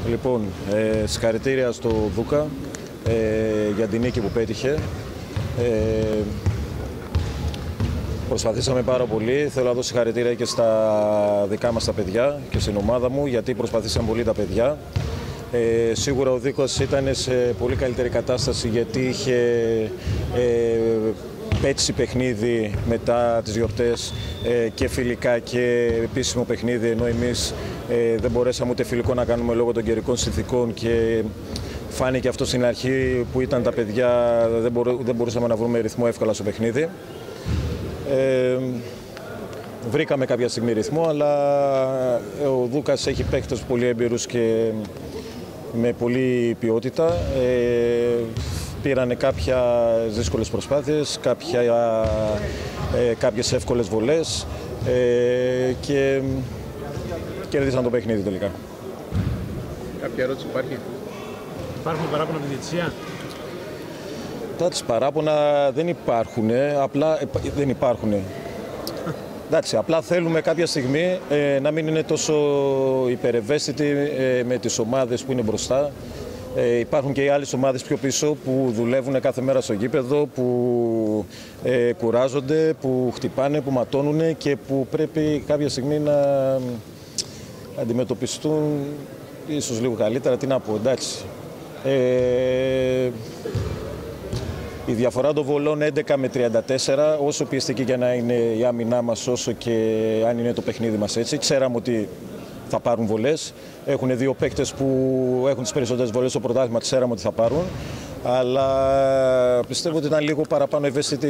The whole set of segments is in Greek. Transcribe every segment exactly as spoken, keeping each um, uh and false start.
Λοιπόν, ε, συγχαρητήρια στο Δούκα ε, για την νίκη που πέτυχε. Ε, προσπαθήσαμε πάρα πολύ. Θέλω να δώσω συγχαρητήρια και στα δικά μας τα παιδιά και στην ομάδα μου, γιατί προσπαθήσαν πολύ τα παιδιά. Ε, σίγουρα ο Δίκος ήταν σε πολύ καλύτερη κατάσταση, γιατί είχε ε, πέτσει παιχνίδι μετά τις γιορτές ε, και φιλικά και επίσημο παιχνίδι, ενώ εμείς ε, δεν μπορέσαμε ούτε φιλικό να κάνουμε λόγω των καιρικών συνθηκών και φάνηκε αυτό στην αρχή που ήταν τα παιδιά, δεν, μπορού, δεν μπορούσαμε να βρούμε ρυθμό εύκολα στο παιχνίδι. Ε, βρήκαμε κάποια στιγμή ρυθμό, αλλά ο Δούκας έχει παίκτες πολύ έμπειρους και με πολλή ποιότητα. Ε, πήρανε κάποια δύσκολες προσπάθειες, κάποια, ε, κάποιες εύκολες βολές ε, και κέρδισαν το παιχνίδι τελικά. Κάποια ερώτηση υπάρχει? Υπάρχουν παράπονα από τη διαιτησία? Εντάξει, παράπονα δεν υπάρχουν, απλά δεν υπάρχουν. Εντάξει, απλά θέλουμε κάποια στιγμή ε, να μην είναι τόσο υπερευαίσθητοι ε, με τις ομάδες που είναι μπροστά. Ε, υπάρχουν και οι άλλες ομάδες πιο πίσω που δουλεύουν κάθε μέρα στο γήπεδο, που ε, κουράζονται, που χτυπάνε, που ματώνουν και που πρέπει κάποια στιγμή να αντιμετωπιστούν ίσως λίγο καλύτερα. Τι να πω, εντάξει. Ε, Η διαφορά των βολών έντεκα με τριάντα τέσσερα, όσο πιεστική και να είναι η άμυνά μας, όσο και αν είναι το παιχνίδι μας έτσι, ξέραμε ότι θα πάρουν βολές. Έχουν δύο παίκτες που έχουν τις περισσότερες βολές στο πρωτάθλημα, ξέραμε ότι θα πάρουν. Αλλά πιστεύω ότι ήταν λίγο παραπάνω ευαίσθητη.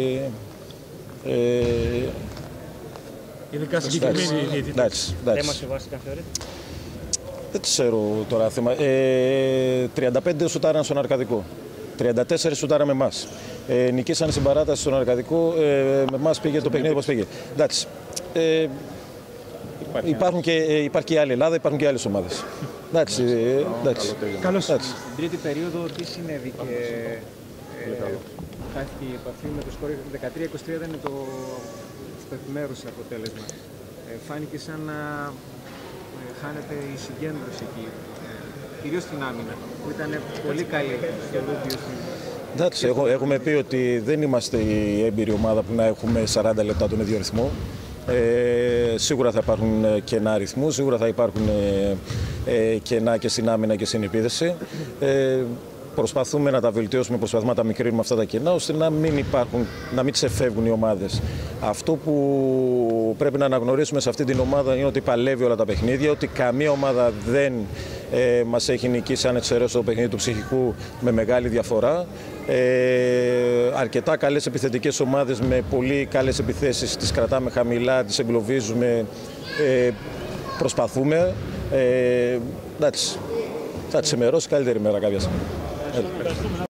Ε, Ειδικά συγκεκριμένοι διαιτητές. Θέμα σε βάση θεωρείτε? Δεν ξέρω τώρα θέμα. Ε, τριάντα πέντε σουτάραν στον Αρκαδικό. τριάντα τέσσερα σουτάραμε εμάς. Ε, νικήσανε στην παράταση στον Αρκαδικό, ε, με εμάς πήγε το παιχνίδι όπως πήγε. Εντάξει. Ε, Υπάρχει, υπάρχουν και, ε, υπάρχει και η άλλη Ελλάδα, υπάρχουν και άλλες ομάδες. Εντάξει. Ε, εντάξει. Καλώς. Στην τρίτη περίοδο τι συνέβη και ε, χάθηκε η επαφή με το σκορ δεκατρία είκοσι τρία, δεν είναι το στο επιμέρους αποτέλεσμα. Ε, φάνηκε σαν να ε, χάνεται η συγκέντρωση εκεί. Κυρίως στην άμυνα, που ήταν πολύ καλή στο Λούμπιο. Εντάξει, έχουμε πει ότι δεν είμαστε η έμπειρη ομάδα που να έχουμε σαράντα λεπτά τον ίδιο ρυθμό. Ε, σίγουρα θα υπάρχουν κενά αριθμού, σίγουρα θα υπάρχουν ε, κενά και στην άμυνα και στην επίδεση. Ε, Προσπαθούμε να τα βελτιώσουμε, προσπαθούμε να τα μικρύνουμε αυτά τα κενά, ώστε να μην υπάρχουν, να μην ξεφεύγουν οι ομάδες. Αυτό που πρέπει να αναγνωρίσουμε σε αυτή την ομάδα είναι ότι παλεύει όλα τα παιχνίδια, ότι καμία ομάδα δεν ε, μας έχει νικήσει, αν εξαιρέσω το παιχνίδι του ψυχικού, με μεγάλη διαφορά. Ε, αρκετά καλές επιθετικές ομάδες με πολύ καλές επιθέσεις, τις κρατάμε χαμηλά, τις εγκλωβίζουμε, ε, προσπαθούμε. Ε, εντάξει, θα τις ημερώσει καλύτερη μέρα κάποια στιγμή.